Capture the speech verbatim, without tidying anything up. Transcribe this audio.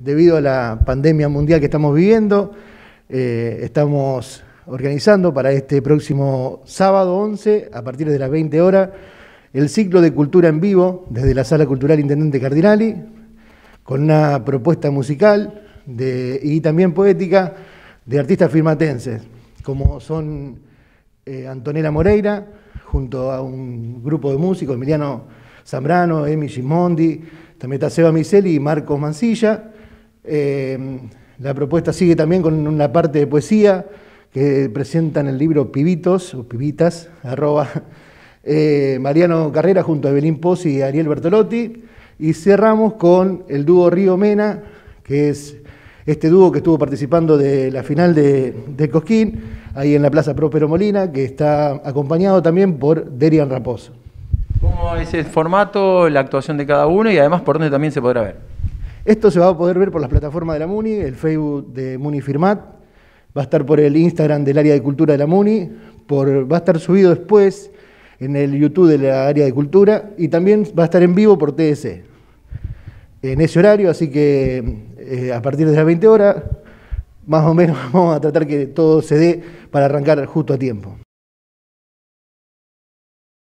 debido a la pandemia mundial que estamos viviendo, eh, estamos organizando para este próximo sábado once, a partir de las veinte horas, el ciclo de cultura en vivo desde la Sala Cultural Intendente Cardinali, con una propuesta musical de, y también poética de artistas firmatenses, como son eh, Antonella Moreira, junto a un grupo de músicos, Emiliano Zambrano, Emi Gimondi, también está Seba Miseli y Marcos Mancilla. Eh, la propuesta sigue también con una parte de poesía que presentan el libro Pibitos, o Pibitas, arroba, eh, Mariano Carrera junto a Evelyn Pozzi y Ariel Bertolotti. Y cerramos con el dúo Río Mena, que es este dúo que estuvo participando de la final de, de Cosquín, ahí en la Plaza Próspero Molina, que está acompañado también por Derian Raposo. ¿Cómo es el formato, la actuación de cada uno y además por dónde también se podrá ver? Esto se va a poder ver por las plataformas de la MUNI, el Facebook de MUNI Firmat, va a estar por el Instagram del área de cultura de la MUNI, por, va a estar subido después en el YouTube de la área de cultura y también va a estar en vivo por T D C en ese horario, así que eh, a partir de las veinte horas, más o menos vamos a tratar que todo se dé para arrancar justo a tiempo.